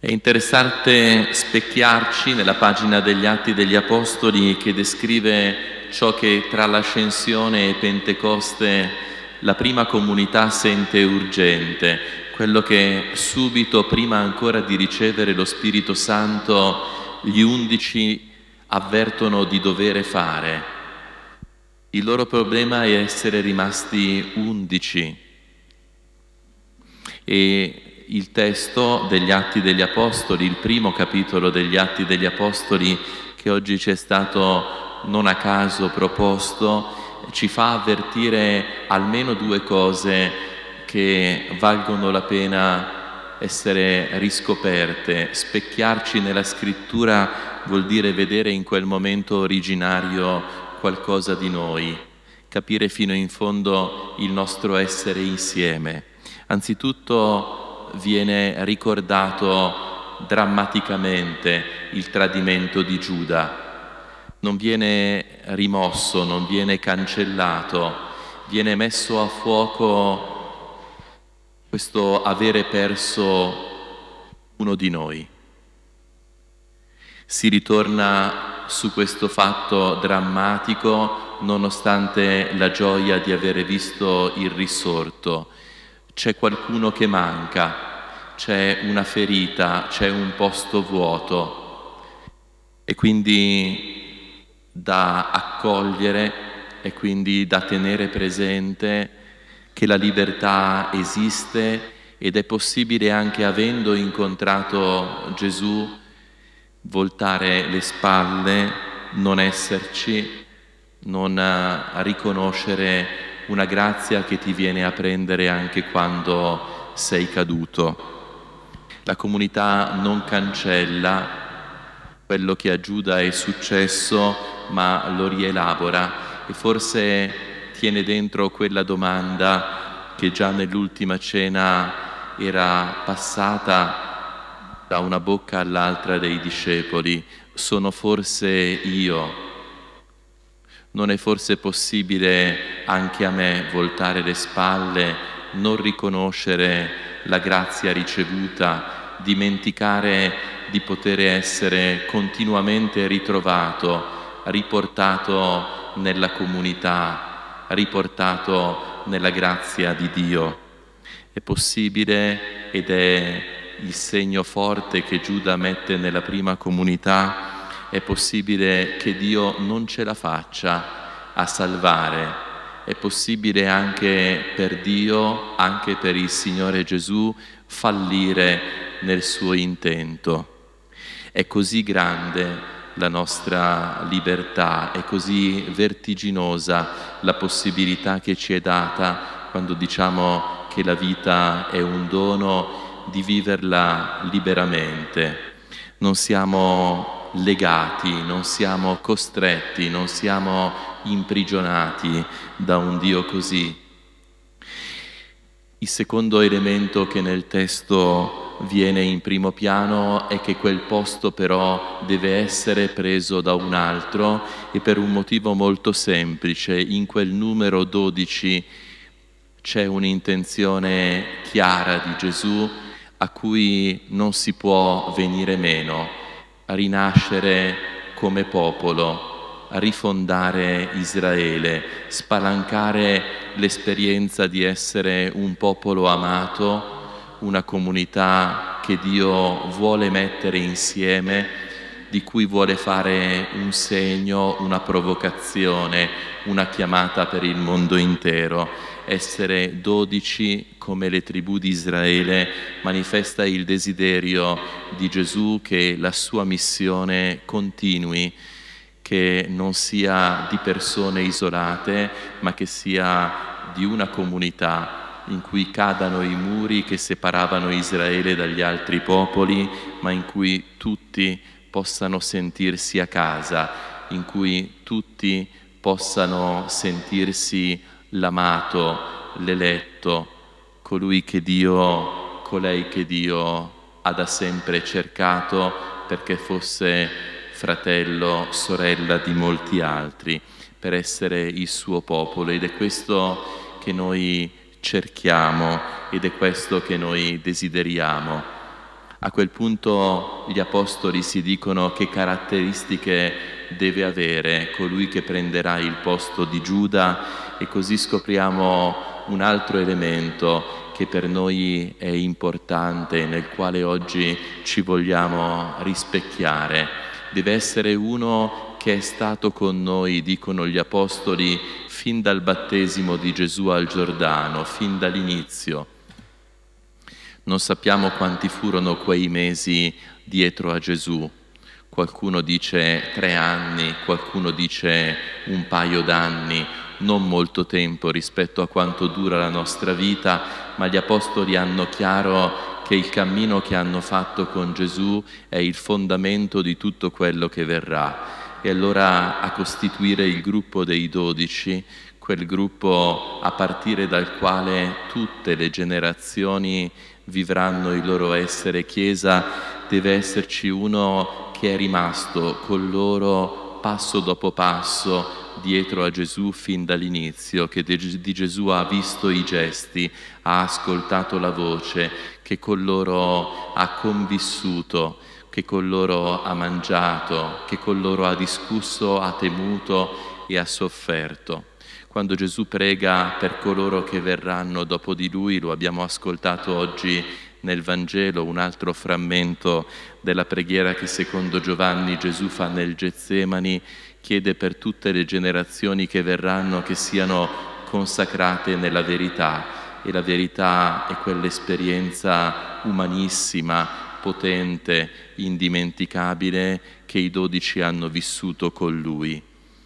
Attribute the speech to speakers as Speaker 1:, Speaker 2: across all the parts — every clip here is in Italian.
Speaker 1: È interessante specchiarci nella pagina degli Atti degli Apostoli che descrive ciò che tra l'Ascensione e Pentecoste la prima comunità sente urgente, quello che subito, prima ancora di ricevere lo Spirito Santo, gli 11 avvertono di dovere fare. Il loro problema è essere rimasti 11. E il testo degli Atti degli Apostoli, il primo capitolo degli Atti degli Apostoli che oggi ci è stato non a caso proposto, ci fa avvertire almeno due cose che valgono la pena essere riscoperte. Specchiarci nella Scrittura vuol dire vedere in quel momento originario qualcosa di noi, capire fino in fondo il nostro essere insieme. Anzitutto viene ricordato drammaticamente il tradimento di Giuda. Non viene rimosso, non viene cancellato, viene messo a fuoco questo avere perso uno di noi. Si ritorna su questo fatto drammatico nonostante la gioia di avere visto il risorto. C'è qualcuno che manca, c'è una ferita, c'è un posto vuoto e quindi da accogliere e quindi da tenere presente che la libertà esiste ed è possibile, anche avendo incontrato Gesù, voltare le spalle, non esserci, non riconoscere una grazia che ti viene a prendere anche quando sei caduto. La comunità non cancella quello che a Giuda è successo, ma lo rielabora e forse tiene dentro quella domanda che già nell'ultima cena era passata da una bocca all'altra dei discepoli: sono forse io? Non è forse possibile anche a me voltare le spalle, non riconoscere la grazia ricevuta, dimenticare di poter essere continuamente ritrovato, riportato nella comunità, riportato nella grazia di Dio? È possibile, ed è il segno forte che Giuda mette nella prima comunità, è possibile che Dio non ce la faccia a salvare, è possibile anche per Dio, anche per il Signore Gesù, fallire nel suo intento. È così grande la nostra libertà, è così vertiginosa la possibilità che ci è data quando diciamo che la vita è un dono, di viverla liberamente. Non siamo legati, non siamo costretti, non siamo imprigionati da un Dio così. Il secondo elemento che nel testo viene in primo piano è che quel posto però deve essere preso da un altro, e per un motivo molto semplice. In quel numero 12 c'è un'intenzione chiara di Gesù a cui non si può venire meno: a rinascere come popolo, a rifondare Israele, spalancare l'esperienza di essere un popolo amato, una comunità che Dio vuole mettere insieme, di cui vuole fare un segno, una provocazione, una chiamata per il mondo intero. Essere 12 come le tribù di Israele manifesta il desiderio di Gesù che la sua missione continui, che non sia di persone isolate, ma che sia di una comunità in cui cadano i muri che separavano Israele dagli altri popoli, ma in cui tutti possano sentirsi a casa, in cui tutti possano sentirsi l'amato, l'eletto, colei che Dio ha da sempre cercato perché fosse fratello, sorella di molti altri, per essere il suo popolo. Ed è questo che noi cerchiamo ed è questo che noi desideriamo. A quel punto gli apostoli si dicono che caratteristiche deve avere colui che prenderà il posto di Giuda, e così scopriamo un altro elemento che per noi è importante, nel quale oggi ci vogliamo rispecchiare. Deve essere uno che è stato con noi, dicono gli apostoli, fin dal battesimo di Gesù al Giordano, fin dall'inizio. Non sappiamo quanti furono quei mesi dietro a Gesù. Qualcuno dice 3 anni, qualcuno dice un paio d'anni, non molto tempo rispetto a quanto dura la nostra vita, ma gli apostoli hanno chiaro che il cammino che hanno fatto con Gesù è il fondamento di tutto quello che verrà. E allora a costituire il gruppo dei 12, quel gruppo a partire dal quale tutte le generazioni vivranno il loro essere Chiesa, deve esserci uno che è rimasto con loro passo dopo passo dietro a Gesù fin dall'inizio, che di Gesù ha visto i gesti, ha ascoltato la voce, che con loro ha convissuto, che con loro ha mangiato, che con loro ha discusso, ha temuto e ha sofferto. Quando Gesù prega per coloro che verranno dopo di Lui, lo abbiamo ascoltato oggi nel Vangelo, un altro frammento della preghiera che secondo Giovanni Gesù fa nel Getsemani, chiede per tutte le generazioni che verranno che siano consacrate nella verità, e la verità è quell'esperienza umanissima, potente, indimenticabile che i 12 hanno vissuto con Lui.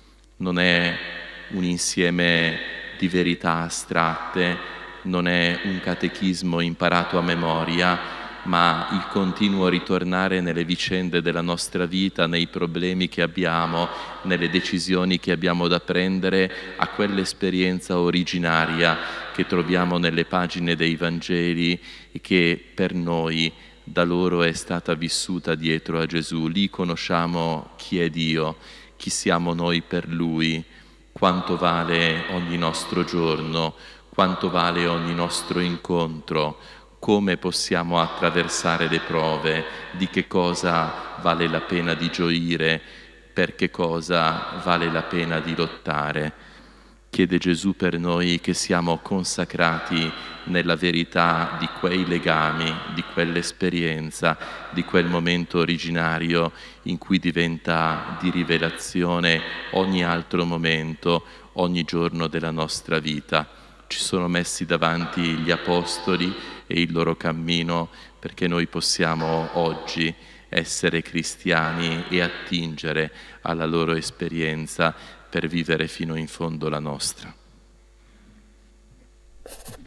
Speaker 1: Non è un insieme di verità astratte, non è un catechismo imparato a memoria, ma il continuo ritornare nelle vicende della nostra vita, nei problemi che abbiamo, nelle decisioni che abbiamo da prendere, a quell'esperienza originaria che troviamo nelle pagine dei Vangeli e che per noi da loro è stata vissuta dietro a Gesù. Lì conosciamo chi è Dio, chi siamo noi per Lui, quanto vale ogni nostro giorno, quanto vale ogni nostro incontro, come possiamo attraversare le prove, di che cosa vale la pena di gioire, per che cosa vale la pena di lottare. Chiede Gesù per noi che siamo consacrati nella verità di quei legami, di quell'esperienza, di quel momento originario in cui diventa di rivelazione ogni altro momento, ogni giorno della nostra vita. Ci sono messi davanti gli apostoli e il loro cammino perché noi possiamo oggi essere cristiani e attingere alla loro esperienza per vivere fino in fondo la nostra.